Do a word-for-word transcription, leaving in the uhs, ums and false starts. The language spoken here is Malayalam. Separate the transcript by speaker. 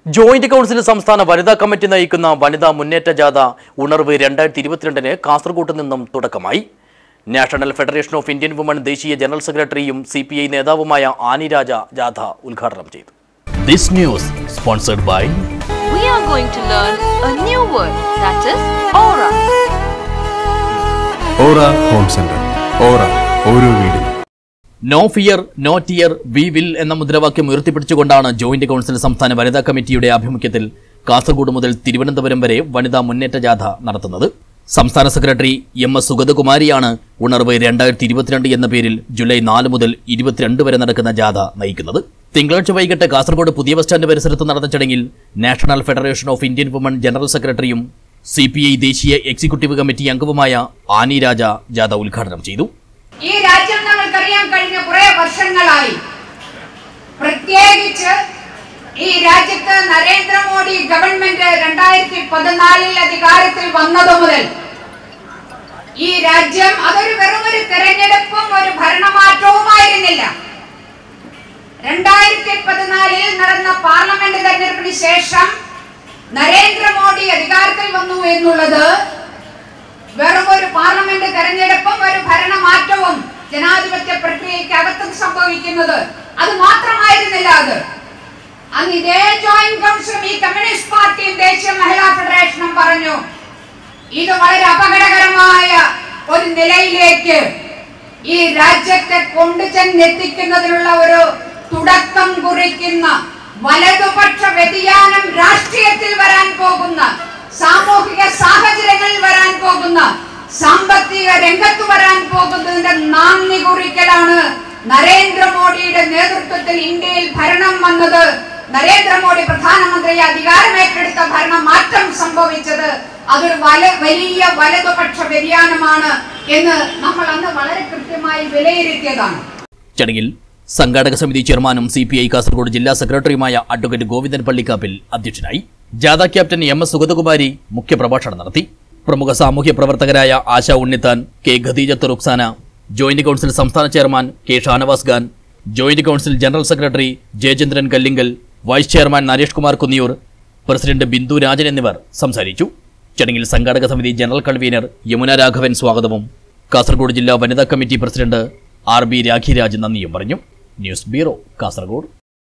Speaker 1: ജോയിന്റ് കൗൺസിൽ സംസ്ഥാന വനിതാ കമ്മിറ്റി നയിക്കുന്ന വനിതാ മുന്നേറ്റ ജാഥ ഉണർവ് രണ്ടായിരത്തി ഇരുപത്തിരണ്ടിന് കാസർഗോഡ് നിന്നും തുടക്കമായി. National federation of Indian women ദേശീയ ജനറൽ സെക്രട്ടറിയും സി പി ഐ നേതാവുമായ ആനിരാജ ജാഥ ഉദ്ഘാടനം ചെയ്തു. This news sponsored by
Speaker 2: We are going to learn a new word, that is aura.
Speaker 3: Aura Home Center. Aura ഓരോ വീടും.
Speaker 1: No fear no tear we will എന്ന മുദ്രാവാക്യം ഉയർത്തിപ്പിടിച്ചുകൊണ്ടാണ് ജോയിന്റ് കൗൺസിൽ സംസ്ഥാന വനിതാ കമ്മിറ്റിയുടെ ആഭിമുഖ്യത്തിൽ കാസർഗോഡ് മുതൽ തിരുവനന്തപുരം വരെ വനിതാ മുന്നേറ്റ ജാഥ നടത്തുന്നത്. സംസ്ഥാന സെക്രട്ടറി എം എസ് സുഗതകുമാരിയാണ് ഉണർവ് രണ്ടായിരത്തി ഇരുപത്തിരണ്ട് എന്ന പേരിൽ ജൂലൈ നാല് മുതൽ ഇരുപത്തിരണ്ട് വരെ നടക്കുന്ന ജാഥ നയിക്കുന്നത്. തിങ്കളാഴ്ച വൈകിട്ട് കാസർഗോഡ് പുതിയ ബസ് സ്റ്റാൻഡ് പരിസരത്ത് നടന്ന ചടങ്ങിൽ national federation of Indian women general സെക്രട്ടറിയും സി പി ഐ ദേശീയ എക്സിക്യൂട്ടീവ് കമ്മിറ്റി അംഗവുമായ ആനിരാജ ജാഥ ഉദ്ഘാടനം ചെയ്തു.
Speaker 4: ഈ രാജ്യം നമ്മൾക്കറിയാം, കഴിഞ്ഞ കുറെ വർഷങ്ങളായി പ്രത്യേകിച്ച് ഈ രാജ്യത്ത് നരേന്ദ്രമോദി ഗവൺമെന്റ് രണ്ടായിരത്തി പതിനാലിൽ അധികാരത്തിൽ വന്നതു മുതൽ ഈ രാജ്യം അതൊരു വെറും ഒരു തെരഞ്ഞെടുപ്പും ഒരു ഭരണമാറ്റവുമായിരുന്നില്ല. രണ്ടായിരത്തി പതിനാലിൽ നടന്ന പാർലമെന്റ് തെരഞ്ഞെടുപ്പിന് ശേഷം നരേന്ദ്രമോദി അധികാരത്തിൽ വന്നു എന്നുള്ളത് വെറും ഒരു പാർലമെന്റ് തെരഞ്ഞെടുപ്പും ഒരു ഭരണമാറ്റവും ജനാധിപത്യ പ്രക്രിയയ്ക്ക് അകത്ത് സംഭവിക്കുന്നത് അത് മാത്രമായിരുന്നില്ല. അത് അന്ന് ഇതേ ജോയിന്റ് കൗൺസിലും ഈ കമ്മ്യൂണിസ്റ്റ് പാർട്ടിയും ദേശീയ മഹിളാ ഫെഡറേഷനും പറഞ്ഞു, ഇത് വളരെ അപകടകരമായ ഒരു നിലയിലേക്ക് ഈ രാജ്യത്തെ കൊണ്ടുചെന്നെത്തിക്കുന്നതിനുള്ള ഒരു തുടക്കം കുറിക്കുന്ന വലതുപക്ഷ വ്യതിയാനം രാഷ്ട്രീയത്തിൽ വരാൻ പോകുന്ന, സാമൂഹിക സാഹചര്യങ്ങളിൽ വരാൻ പോകുന്ന, സാമ്പത്തിക രംഗത്ത് വരാൻ പോകുന്നതിന്റെ നാന്ദി കുറിക്കലാണ് നരേന്ദ്രമോദിയുടെ നേതൃത്വത്തിൽ ഇന്ത്യയിൽ ഭരണം വന്നത്. നരേന്ദ്രമോദി പ്രധാനമന്ത്രി അധികാരമേറ്റെടുത്ത ഭരണമാറ്റം സംഭവിച്ചത് അതൊരു വലിയ വലതുപക്ഷ വ്യതിയാനമാണ് എന്ന് നമ്മൾ അന്ന് വളരെ കൃത്യമായി വിലയിരുത്തിയതാണ്.
Speaker 1: ചടങ്ങിൽ സംഘാടക സമിതി ചെയർമാനും സി പി ഐ കാസർഗോഡ് ജില്ലാ സെക്രട്ടറിയുമായ അഡ്വക്കേറ്റ് ഗോവിന്ദൻ പള്ളിക്കാപ്പിൽ അധ്യക്ഷനായി. ജാഥ ക്യാപ്റ്റൻ എം എസ് സുഗതകുമാരി മുഖ്യപ്രഭാഷണം നടത്തി. പ്രമുഖ സാമൂഹ്യ പ്രവർത്തകരായ Asha Unnithan, K Khadeejath Ruksana, joint council സംസ്ഥാന chairman K Shanavas Khan, joint council general secretary Jayachandran Kallingal, vice chairman Naresh Kumar Kunniyoor, president Bindu Rajan എന്നിവർ സംസാരിച്ചു. ചടങ്ങിൽ സംഘാടക സമിതി ജനറൽ കൺവീനർ യമുന രാഘവൻ സ്വാഗതവും കാസർഗോഡ് ജില്ലാ വനിതാ committee president R B Rakhiraj നന്ദിയും പറഞ്ഞു. News bureau, Kasaragod.